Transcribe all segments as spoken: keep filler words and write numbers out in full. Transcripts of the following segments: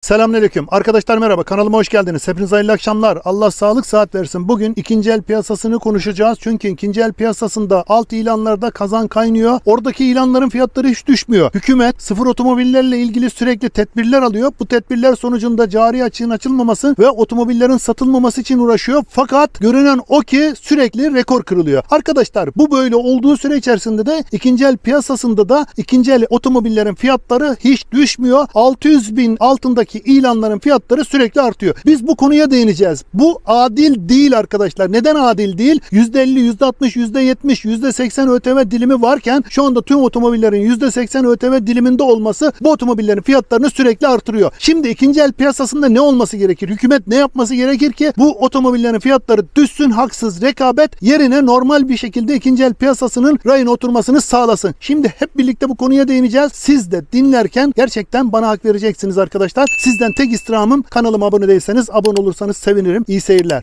Selamünaleyküm. Arkadaşlar merhaba. Kanalıma hoş geldiniz. Hepinize hayırlı akşamlar. Allah sağlık sıhhat versin. Bugün ikinci el piyasasını konuşacağız. Çünkü ikinci el piyasasında alt ilanlarda kazan kaynıyor. Oradaki ilanların fiyatları hiç düşmüyor. Hükümet sıfır otomobillerle ilgili sürekli tedbirler alıyor. Bu tedbirler sonucunda cari açığın açılmaması ve otomobillerin satılmaması için uğraşıyor. Fakat görünen o ki sürekli rekor kırılıyor. Arkadaşlar bu böyle olduğu süre içerisinde de ikinci el piyasasında da ikinci el otomobillerin fiyatları hiç düşmüyor. altı yüz bin altındaki ilanların fiyatları sürekli artıyor. Biz bu konuya değineceğiz. Bu adil değil arkadaşlar. Neden adil değil? yüzde elli, yüzde altmış, yüzde yetmiş, yüzde seksen ÖTV dilimi varken şu anda tüm otomobillerin yüzde seksen ÖTV diliminde olması bu otomobillerin fiyatlarını sürekli artırıyor. Şimdi ikinci el piyasasında ne olması gerekir? Hükümet ne yapması gerekir ki bu otomobillerin fiyatları düşsün, haksız rekabet yerine normal bir şekilde ikinci el piyasasının rayına oturmasını sağlasın. Şimdi hep birlikte bu konuya değineceğiz. Siz de dinlerken gerçekten bana hak vereceksiniz arkadaşlar. Sizden tek istirhamım, kanalıma abone değilseniz abone olursanız sevinirim. İyi seyirler.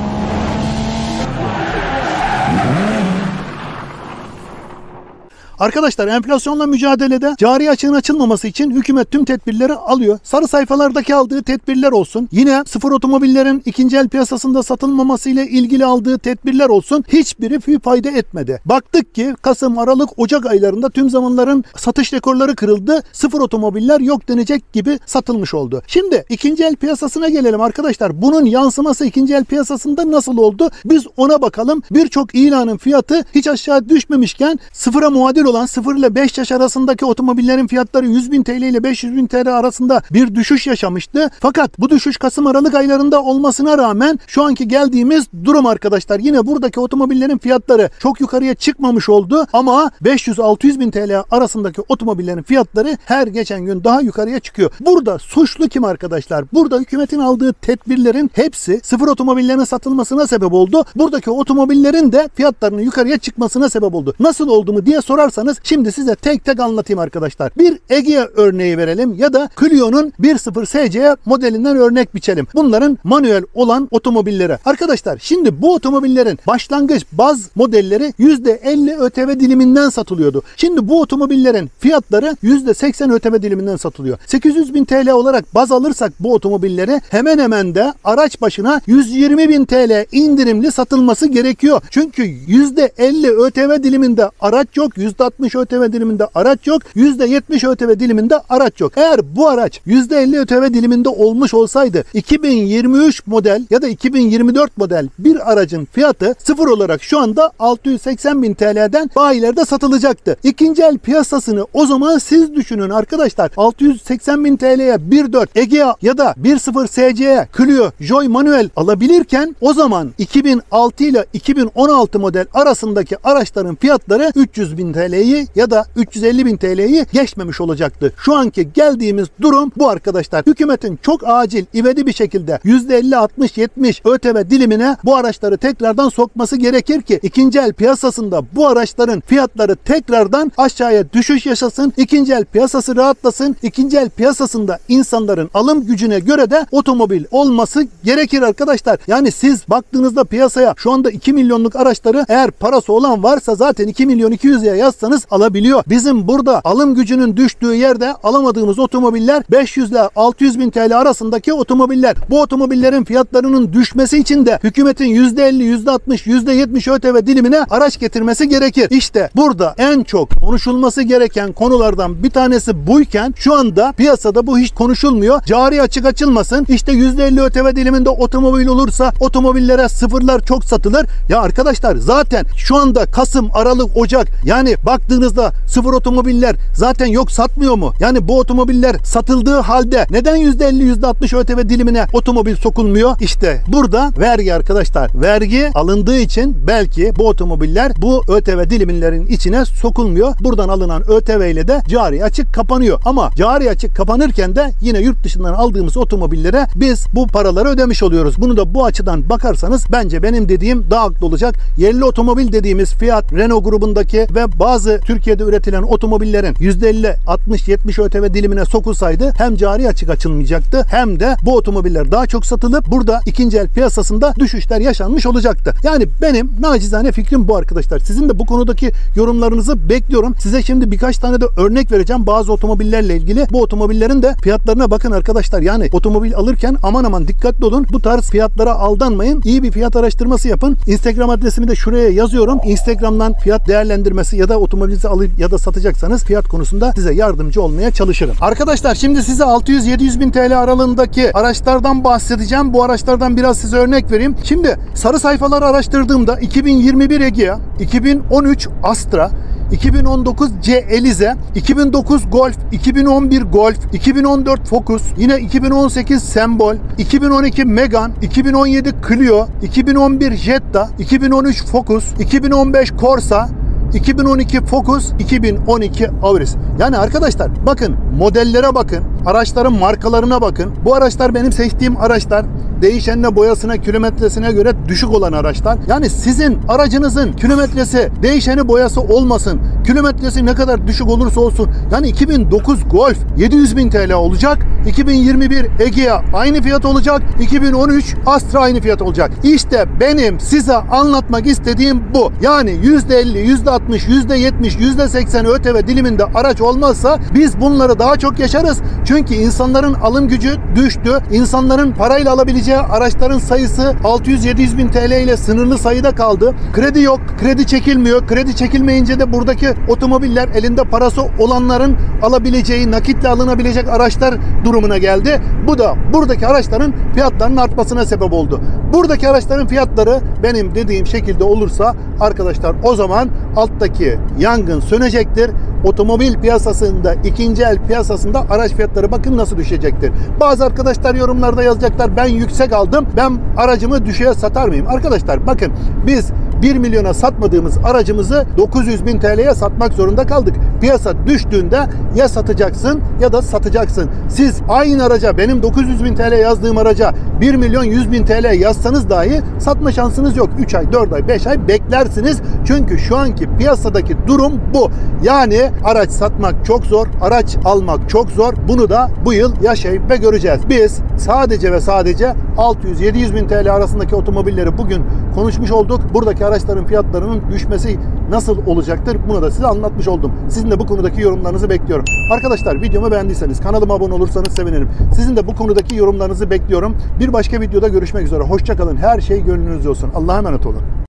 Arkadaşlar enflasyonla mücadelede cari açığın açılmaması için hükümet tüm tedbirleri alıyor. Sarı sayfalardaki aldığı tedbirler olsun. Yine sıfır otomobillerin ikinci el piyasasında satılmaması ile ilgili aldığı tedbirler olsun. Hiçbiri bir fayda etmedi. Baktık ki Kasım, Aralık, Ocak aylarında tüm zamanların satış rekorları kırıldı. Sıfır otomobiller yok denecek gibi satılmış oldu. Şimdi ikinci el piyasasına gelelim arkadaşlar. Bunun yansıması ikinci el piyasasında nasıl oldu? Biz ona bakalım. Birçok ilanın fiyatı hiç aşağı düşmemişken sıfıra muadil olan sıfır ile beş yaş arasındaki otomobillerin fiyatları yüz bin TL ile beş yüz bin TL arasında bir düşüş yaşamıştı. Fakat bu düşüş Kasım Aralık aylarında olmasına rağmen şu anki geldiğimiz durum arkadaşlar, yine buradaki otomobillerin fiyatları çok yukarıya çıkmamış oldu ama beş yüz altı yüz bin TL arasındaki otomobillerin fiyatları her geçen gün daha yukarıya çıkıyor. Burada suçlu kim arkadaşlar? Burada hükümetin aldığı tedbirlerin hepsi sıfır otomobillerin satılmasına sebep oldu. Buradaki otomobillerin de fiyatlarının yukarıya çıkmasına sebep oldu. Nasıl oldu mu diye sorarsanız şimdi size tek tek anlatayım arkadaşlar. Bir Egea örneği verelim ya da Clio'nun bir sıfır S C modelinden örnek biçelim. Bunların manuel olan otomobillere. Arkadaşlar şimdi bu otomobillerin başlangıç baz modelleri yüzde elli ÖTV diliminden satılıyordu. Şimdi bu otomobillerin fiyatları yüzde seksen ÖTV diliminden satılıyor. sekiz yüz bin TL olarak baz alırsak bu otomobilleri hemen hemen de araç başına yüz yirmi bin TL indirimli satılması gerekiyor. Çünkü yüzde elli ÖTV diliminde araç yok. yüzde altmış ÖTV diliminde araç yok. yüzde yetmiş ÖTV diliminde araç yok. Eğer bu araç yüzde elli ÖTV diliminde olmuş olsaydı iki bin yirmi üç model ya da iki bin yirmi dört model bir aracın fiyatı sıfır olarak şu anda altı yüz seksen bin TL'den bayilerde satılacaktı. İkinci el piyasasını o zaman siz düşünün arkadaşlar. altı yüz seksen bin TL'ye bir nokta dört Egea ya da bir sıfır S C'ye Clio Joy manuel alabilirken o zaman iki bin altı ile iki bin on altı model arasındaki araçların fiyatları üç yüz bin TL'yi ya da üç yüz elli bin TL'yi geçmemiş olacaktı. Şu anki geldiğimiz durum bu arkadaşlar. Hükümetin çok acil, ivedi bir şekilde yüzde elli, altmış, yetmiş ÖTV dilimine bu araçları tekrardan sokması gerekir ki ikinci el piyasasında bu araçların fiyatları tekrardan aşağıya düşüş yaşasın. İkinci el piyasası rahatlasın. İkinci el piyasasında insanların alım gücüne göre de otomobil olması gerekir arkadaşlar. Yani siz baktığınızda piyasaya şu anda iki milyonluk araçları eğer parası olan varsa zaten iki milyon iki yüz'e yazsanız alabiliyor. Bizim burada alım gücünün düştüğü yerde alamadığımız otomobiller beş yüz ile altı yüz bin TL arasındaki otomobiller. Bu otomobillerin fiyatlarının düşmesi için de hükümetin yüzde elli, yüzde altmış, yüzde yetmiş ÖTV dilimine araç getirmesi gerekir. İşte burada en çok konuşulması gereken konulardan bir tanesi buyken şu anda piyasada bu hiç konuşulmuyor. Cari açık açılmasın. İşte yüzde elli ÖTV diliminde otomobil olursa otomobillere sıfırlar çok satılır. Ya arkadaşlar zaten şu anda Kasım, Aralık, Ocak yani baktığınızda sıfır otomobiller zaten yok, satmıyor mu? Yani bu otomobiller satıldığı halde neden yüzde elli, yüzde altmış ÖTV dilimine otomobil sokulmuyor? İşte burada vergi arkadaşlar. Vergi alındığı için belki bu otomobiller bu ÖTV dilimlerin içine sokulmuyor. Buradan alınan ÖTV ile de cari açık kapanıyor. Ama cari açık kapanırken de yine yurt dışından aldığımız otomobillere biz bu paraları ödemiş oluyoruz. Bunu da bu açıdan bakarsanız bence benim dediğim daha haklı olacak. Yerli otomobil dediğimiz Fiat, Renault grubundaki ve bazı bazı Türkiye'de üretilen otomobillerin yüzde elli, altmış, yetmiş ÖTV dilimine sokulsaydı hem cari açık açılmayacaktı hem de bu otomobiller daha çok satılıp burada ikinci el piyasasında düşüşler yaşanmış olacaktı. Yani benim nacizane fikrim bu arkadaşlar. Sizin de bu konudaki yorumlarınızı bekliyorum. Size şimdi birkaç tane de örnek vereceğim bazı otomobillerle ilgili. Bu otomobillerin de fiyatlarına bakın arkadaşlar. Yani otomobil alırken aman aman dikkatli olun. Bu tarz fiyatlara aldanmayın. İyi bir fiyat araştırması yapın. Instagram adresimi de şuraya yazıyorum. Instagram'dan fiyat değerlendirmesi ya da otomobilinizi alıp ya da satacaksanız fiyat konusunda size yardımcı olmaya çalışırım. Arkadaşlar şimdi size altı yüz yedi yüz bin T L aralığındaki araçlardan bahsedeceğim. Bu araçlardan biraz size örnek vereyim. Şimdi sarı sayfaları araştırdığımda iki bin yirmi bir Egea, iki bin on üç Astra, iki bin on dokuz C Elize, iki bin dokuz Golf, iki bin on bir Golf, iki bin on dört Focus, yine iki bin on sekiz Sembol, iki bin on iki Megane, iki bin on yedi Clio, iki bin on bir Jetta, iki bin on üç Focus, iki bin on beş Corsa, iki bin on iki Focus, iki bin on iki Auris. Yani arkadaşlar bakın modellere bakın, araçların markalarına bakın. Bu araçlar benim seçtiğim araçlar. Değişenine, boyasına, kilometresine göre düşük olan araçlar. Yani sizin aracınızın kilometresi, değişeni, boyası olmasın. Kilometresi ne kadar düşük olursa olsun. Yani iki bin dokuz Golf yedi yüz bin T L olacak. iki bin yirmi bir Egea aynı fiyat olacak. iki bin on üç Astra aynı fiyat olacak. İşte benim size anlatmak istediğim bu. Yani yüzde elli, yüzde altmış, yüzde yetmiş, yüzde seksen ÖTV diliminde araç olmazsa biz bunları daha çok yaşarız. Çünkü insanların alım gücü düştü. İnsanların parayla alabileceği araçların sayısı altı yüz yedi yüz bin T L ile sınırlı sayıda kaldı. Kredi yok, kredi çekilmiyor. Kredi çekilmeyince de buradaki otomobiller elinde parası olanların alabileceği, nakitle alınabilecek araçlar durumuna geldi. Bu da buradaki araçların fiyatlarının artmasına sebep oldu. Buradaki araçların fiyatları benim dediğim şekilde olursa arkadaşlar o zaman alttaki yangın sönecektir. Otomobil piyasasında, ikinci el piyasasında araç fiyatları bakın nasıl düşecektir. Bazı arkadaşlar yorumlarda yazacaklar ben yüksek aldım, ben aracımı düşüğe satar mıyım? Arkadaşlar bakın biz bir milyona satmadığımız aracımızı dokuz yüz bin T L'ye satmak zorunda kaldık. Piyasa düştüğünde ya satacaksın ya da satacaksın. Siz aynı araca, benim dokuz yüz bin T L yazdığım araca bir milyon yüz bin T L yazsanız dahi satma şansınız yok. üç ay, dört ay, beş ay beklersiniz. Çünkü şu anki piyasadaki durum bu. Yani araç satmak çok zor, araç almak çok zor. Bunu da bu yıl yaşayıp ve göreceğiz. Biz sadece ve sadece altı yüz yedi yüz bin T L arasındaki otomobilleri bugün konuşmuş olduk. Buradaki araçların fiyatlarının düşmesi nasıl olacaktır? Bunu da size anlatmış oldum. Sizin de bu konudaki yorumlarınızı bekliyorum. Arkadaşlar videomu beğendiyseniz kanalıma abone olursanız sevinirim. Sizin de bu konudaki yorumlarınızı bekliyorum. Bir başka videoda görüşmek üzere. Hoşça kalın. Her şey gönlünüzce olsun. Allah'a emanet olun.